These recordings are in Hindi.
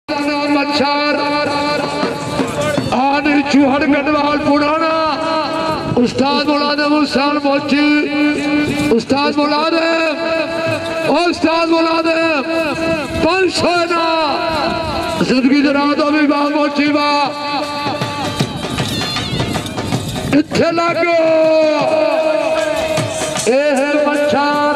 चूहड़ गढ़वाल पुराना उस्ताद मुलाजिम हुसैन मोची उस्ताद मुलाजिम 500 ना जिंदगी दराज भी बाग मोची बा इत्थे लागो ए है मच्छर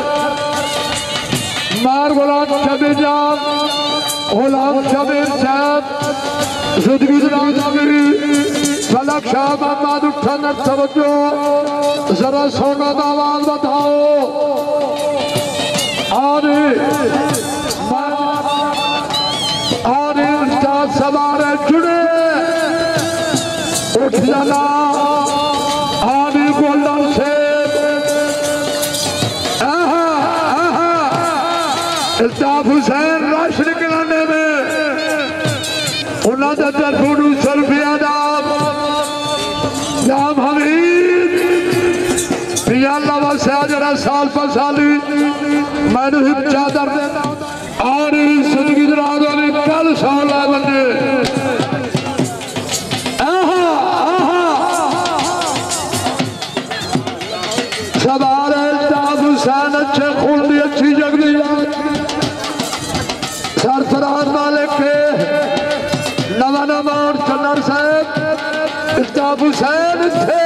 मार गुलाम शबीर जान गुलाम शबीर साहब जिंदगी दराज भी फलक शाह मोहम्मद उठन तवज्जो जरा सोना दा आवाज बताओ आरे उस्ताद सवारे जुड़े उठ जाना आरे गोल्डन से इल्ताफ हुसैन रश निकलाने में उन्होंने तरफून सरफिया जाम हमीद पिया अल्लाह से जरा साल पर साली मैंने हिप चादर और जिंदगी दराज वाली कल साल है बंदे सवार इल्ताफ हुसैन अच्छे खून दी अच्छी जगदी सरफराज मालिक के नवा नवान चन्नर साहब इल्ताफ हुसैन थे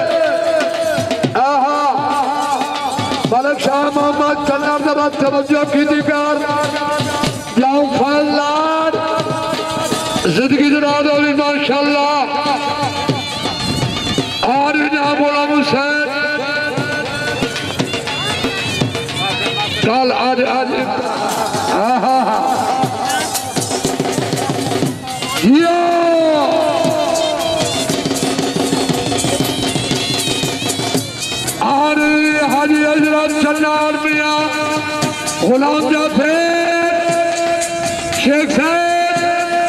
मलिक शाह मोहम्मद चन्नर दबाद तवज्जो की दिकार जाऊं फैलान जिंदगी दराज वाली माशाअल्लाह और इनाम गुलाम हुसैन कल आज हाजी हजरत चन्नार मियां गुलाम जाफर शेख साहब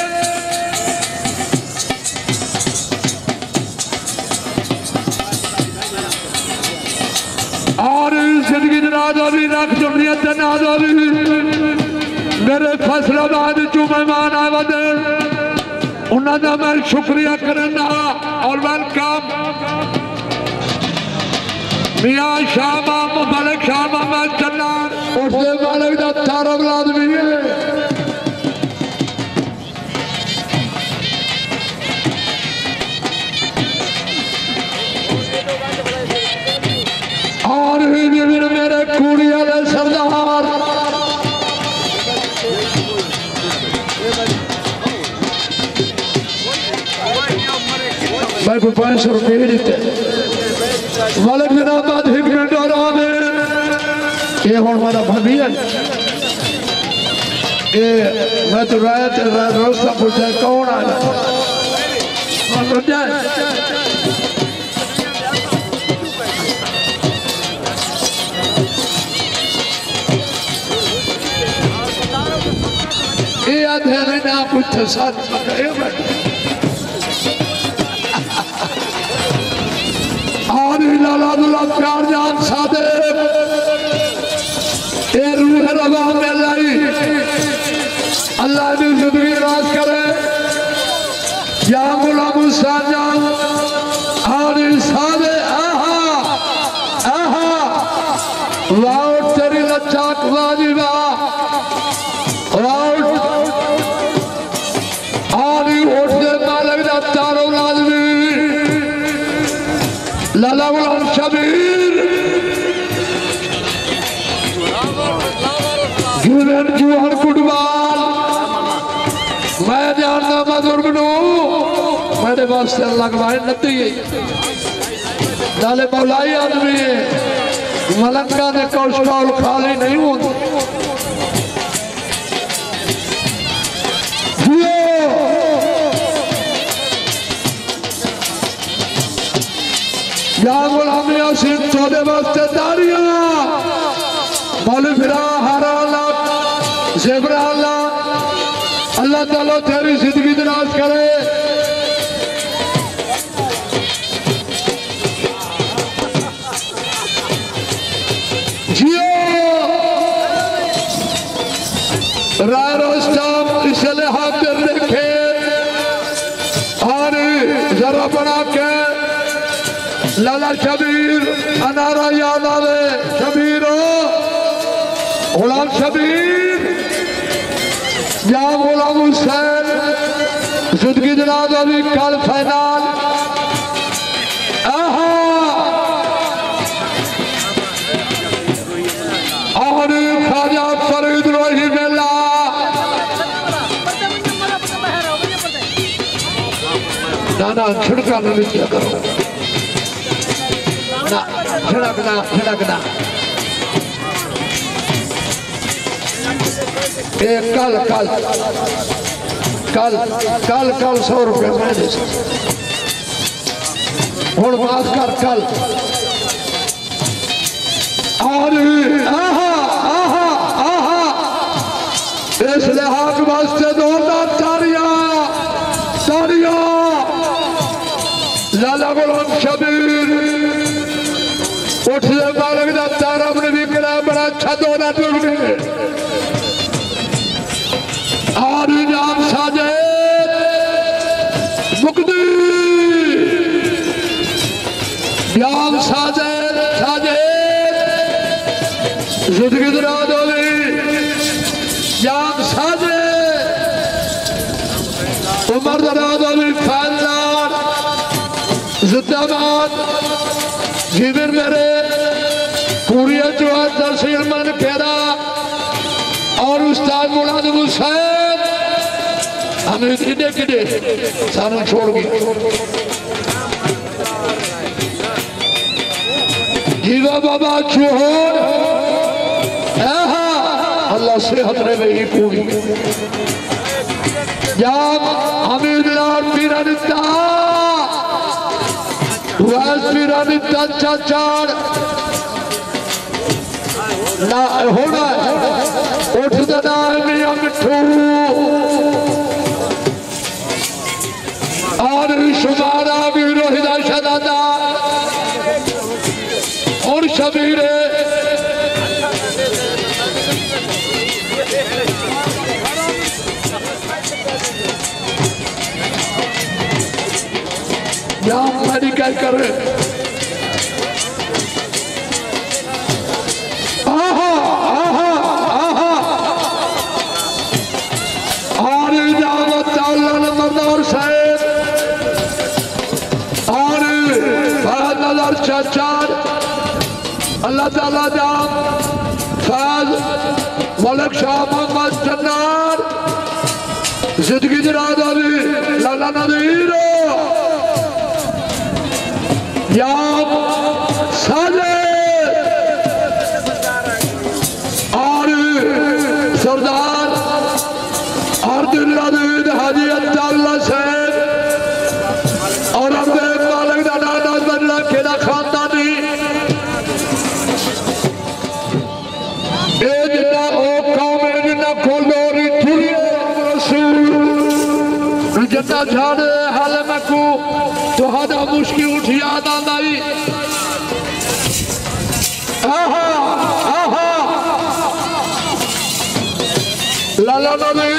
और जिंदगी दराज होगी रख जमनीयत नाज होगी मेरे फैसलाबाद चो मेहमान आए उन्होंने मैं शुक्रिया करना और वेलकम मियां शाह मोहम्मद मलिक शाह मोहम्मद चन्नार उसके मालिक का चारों औलाद भी है और मेरे कुड़ी वाले सरदार मैं को 500 रुपये देते मालिक जनाबाद हिकमेट और आमिर ये हुन मेरा भाभी है ये मैं तो रात रोस्ता पूछा कौन आया ये आधे ना पूछो साथ और लाला दुल्ला प्यार जान सादे ये रूह रवा में लाई अल्लाह ने जिंदगी राज करे या गुलाम हुसैन जान और सादे आहा वाओ तेरी लच्चाक वाजिबा वाओ और उठ दे मालिक दा चारों लाजमी लाला गुलाम शबीर जूहर कुटवाल मैं जानना बुजुर्ग मेरे वास्ते लगवाए नती नाले मौलाई आदमी मलंगा ने कोस्टॉल खाली नहीं होती या गुलामी आसिफ चौदह वास्ते दारियां मौलवी फिरा हरा ज़ेबरा अल्लाह ताला तेरी जिंदगी दराज करे जियो राय रोस्टम इसलिए हाथ लाला शबीर अनारा याद आवे शबीरो गुलाम शबीर या गुलाम हुसैन जिंदगी जनाब अभी कल फाइनल और खाजा फरीद रोही मेला ना छिड़का नहीं किया करो ना छिड़कना कल 100 रुपये मैं दे हूँ बात कर कल और इस लिहाज वास्ते जोरदार तारियां लाला गुलाम शबीर उठने बालक का तारा अपने भी करा बड़ा अच्छा दौरा टूट गए और इनाम साजिद मुकदी इनाम साजिद जिंदगी दराज होगी इनाम साजिद उमर दराज होगी फैजलान जिंदाबाद जीवन मेरे पूरी जो तहसील मन खेरा और उस्ताद मुलाजिम हुसैन हमें किडे सारा छोड़ गए जीवा बाबा चूहोर अल्लाह सेहत रहे ही पूरी जाम हमीद लाल पीरानिता पीरानिता चाचार ना होना उठ देना मियां मिठू और शुमारा भी रोहिदा शदादा और शबीरे या मेडिकल कर मरदार साहेब और चाचार अल्लाह ताला जाम फैज मलिक शाह मोहम्मद जन्नार जिंदगी दराज अली लाला नदीर याम साजिद और सरदार और दिल हाजी अब्दुल्ला साहब और अपने मालिक का नाना बदला खेला खानदानी जिन्ना ओ कौम है जिन्ना खोलोरी रसूल जिन्ना झाड़े हाल में को तो हदा मुश्किल उठी याद आई लाला नबी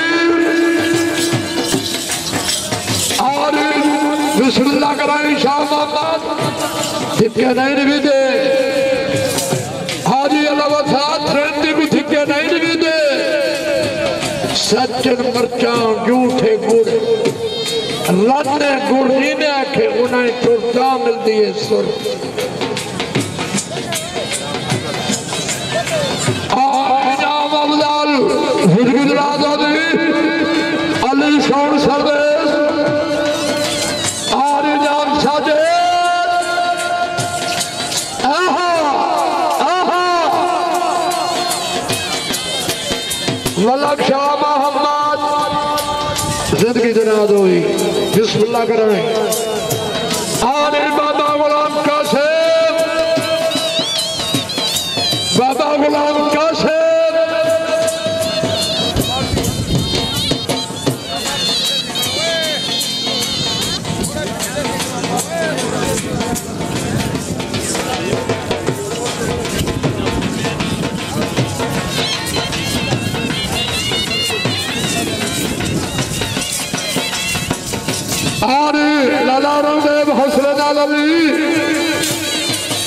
और बिस्मिल्लाह कराई शाह मोहम्मद थिक्के नहीं भी दे हाजी अल्लाह ट्रेंड भी थिक्के नहीं भी दे सच्चन मर्चा झूठे गुड़ लाने गुड़ नहीं ने आखे उन्हें चुरता मिलती है सुर इनाम अफजल जिंदगी दराज होगी अली शौन सर्विस और इनाम साजिद मलिक शाह मोहम्मद जिंदगी दराज हुई बिस्मिल्लाह कराएं और बाबा गुलाम कासिम बाबा गुलाम कासिम और लाला रंगदेव हौसले नाल अली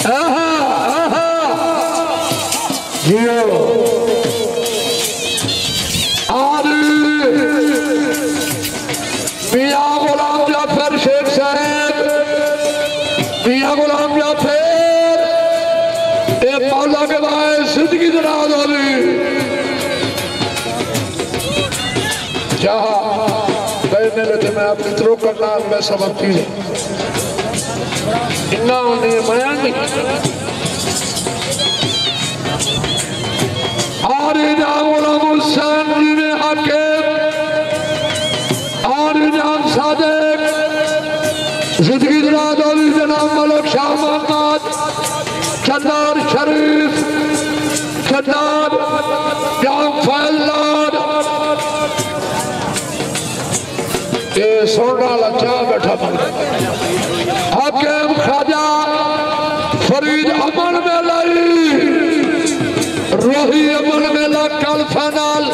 मियां गुलाम जाफर शेख साहब, मियां गुलाम जाफर ए मौला के भाई जिंदगी दराज होगी। चाहा मेरे थे मैं अपनी तरह करना मैं सबक की इन्ना उन्हें माया नहीं आरे जाम गुलाम हुसैन जी ने हाकिम आरे जाम सादिक जिंदगी दराज होगी। जनाब मलिक शाह मोहम्मद चंदार शरीफ चंदार जाम फैलान ये सोना लचा बैठा हाकिम ख्वाजा फरीद अमन में लाई रोही अमन में ला कल फाइनल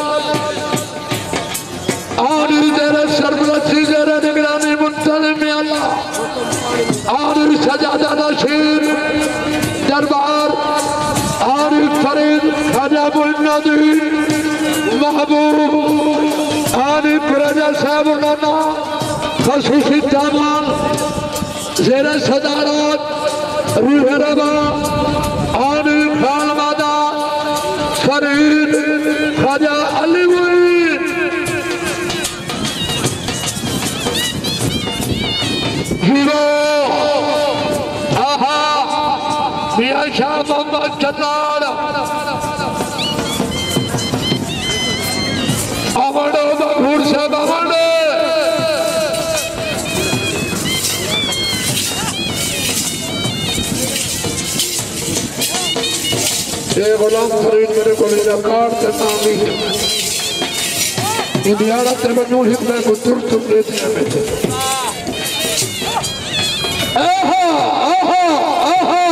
और तेरे सरबरस्ती तेरे निगरानी मुंतज़िम में अल्लाह और सजादा नशीर दरबार और फरीद ख्वाजा मुइनुद्दीन महबूब आनी कुराजा साहब नाना खसूसी दामान ज़ेरे सदारत रूह रबा आनी खालमादा फरीद ख्वाजा अली हीरो आहा मियां शाह मोहम्मद चन्नार अवड़ो मखूर साहब अवड़ो ये गुलाम फरीद मेरे को लेना कार्ड करना नहीं है इंडियाना तेरे बन्नू हिम्मे को तुर तुर लेते हैं में आहा आहा आहा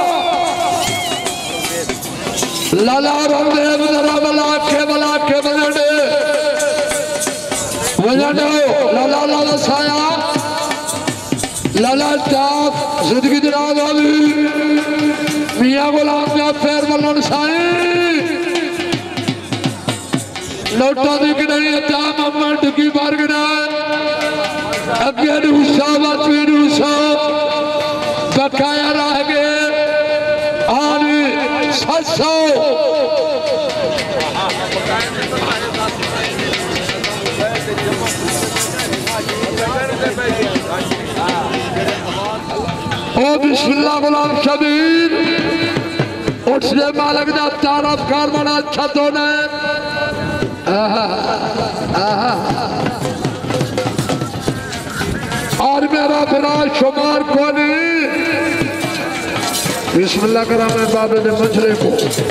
लाला रामदेव जरा बला के बजड़े लाला लाला साया लाला चाप जिंदगी दराज होगी। मियां गुलाम जाफर मलन साई नोटा दिख नहीं जाम अमन की बारगना अगे रूसा बातवी रूसा बकाया रह गए और 700 ओ बिस्मिल्लाह गुलाम शबीर उसने मालिक दा तारफ कर बड़ा अच्छा तो ने और मेरा बिना शुमार को नहीं बिस्मिल्लाह करा मैं बाबे ने मंजले को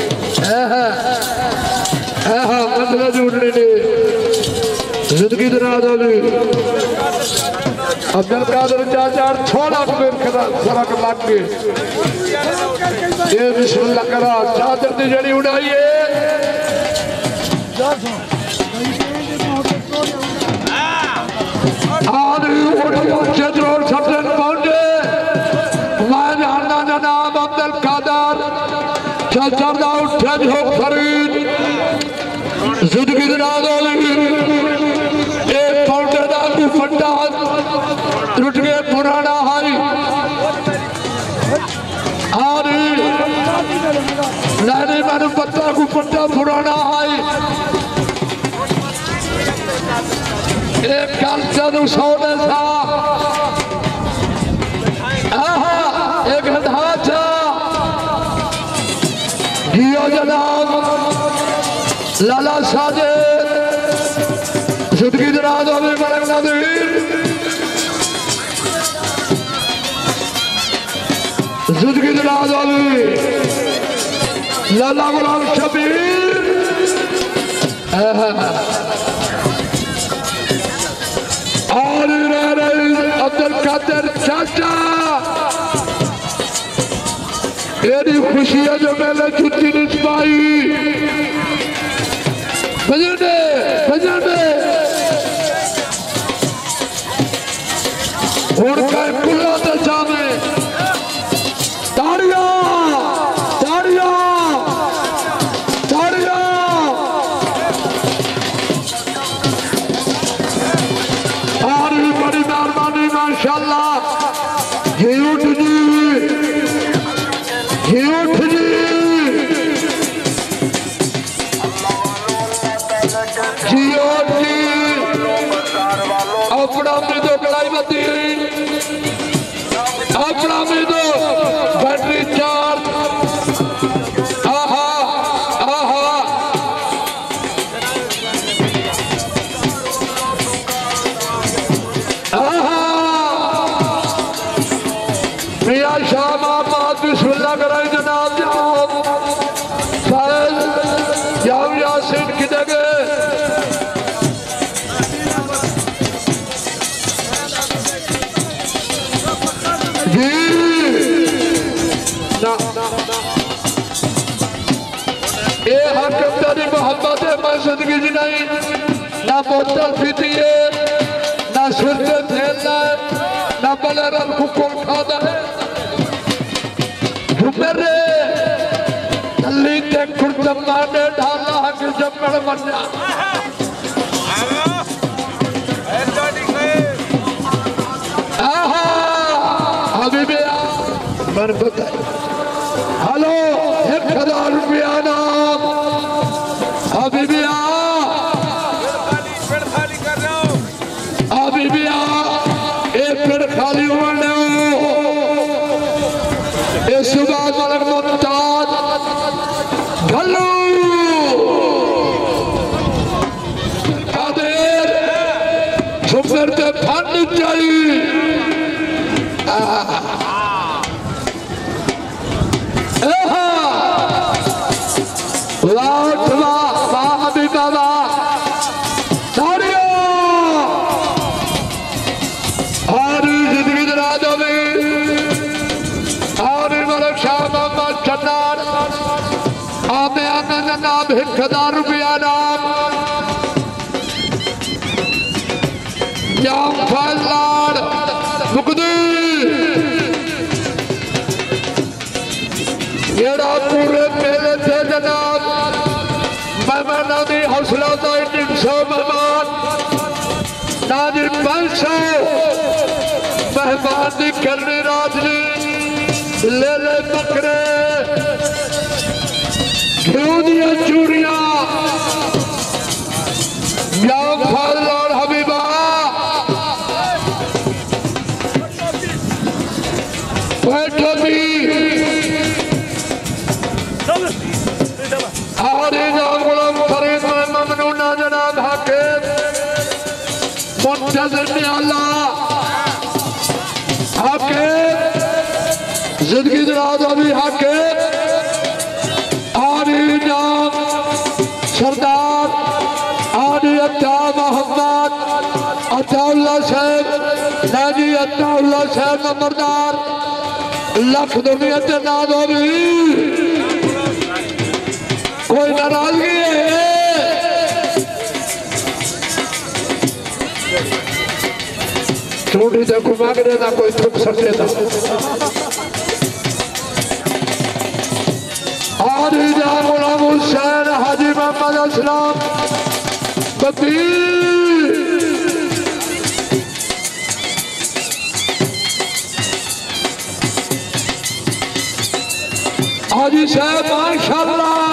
मंजले जुड़ने ने जिंदगी दराज होगी। अब्दुल कादिर चाचा थोड़ा मेरे खरा फर्क लग गए ये बिस्मिल्लाह करा चादर दी जड़ी उड़ाइए मैं जानना जनाब अब्दुल कादिर चाचा दा उठे जो फरीद जिंदगी दराज होगी। एक पौधे का दुपट्टा टूट गए पुराना हाई और लहरी मैंने पत्ता दुपट्टा पुराना हाई एक कल जदू सोने सा एक ढांचा जियो जनाब लाला साजे जिंदगी दराज होगी। मलिक नदीर जिंदगी दराज होगी। लाला गुलाम शबीर और अब्दुल कादिर चाचा मेरी खुशी है जो मैंने छुट्टी नहीं पाई बजने उनका कुल्ला तो जामे ताड़ियां माशाल्लाह ये उठ जी अपना मृदो कड़ाई बत्ती अपना मृदो बैटरी चार्ज आहा आहा आहा मियां शाह मोहम्मद बिस्मिल्लाह कराई जनाब शायद याम यासीन की जगह ये हकमदारी मोहब्बत है मैं जिंदगी जी नहीं ना बोतल पीती है ना सिर पे खेलना है ना बलरन को खाना है मेरे तल्ली ते कुर्जम्मा ने ढाला कि जम्मड़ बन्या आहा हबीबे मन बताए हेलो 1000 रुपया नाम हबीबिया हबीबिया एक पेड़ खाली होने इस सुबह मलक मुमताज घल्लू कादेर सुपर ते फन चाहिए नाम 1000 रुपया नाम जाम फैलाड़ मुकदी येड़ा पूरे मेले थे जनाब मेहमाना दी हौसला तो 300 मेहमान नाजी 500 मेहमान दी करनी राजनी ले ले बकरे घिऊ दिया चूड़िया और हबीबा बैठो भी फरीद ममनूना जनाब हाकिम मुंतज़िर नियाला हाकिम जिंदगी दराज अभी हाकिम सरदार आनी अत्ता मोहम्मद अत्ताउल्लाह साहब नाजी अत्ताउल्लाह साहब नंबरदार लख दुनिया ते ना दो भी कोई नाराजगी है छोटी से घुमा के देना कोई थुक सकते था गुलाम हुसैन हाजी मोहम्मद असलम हाजी साहब माशाअल्लाह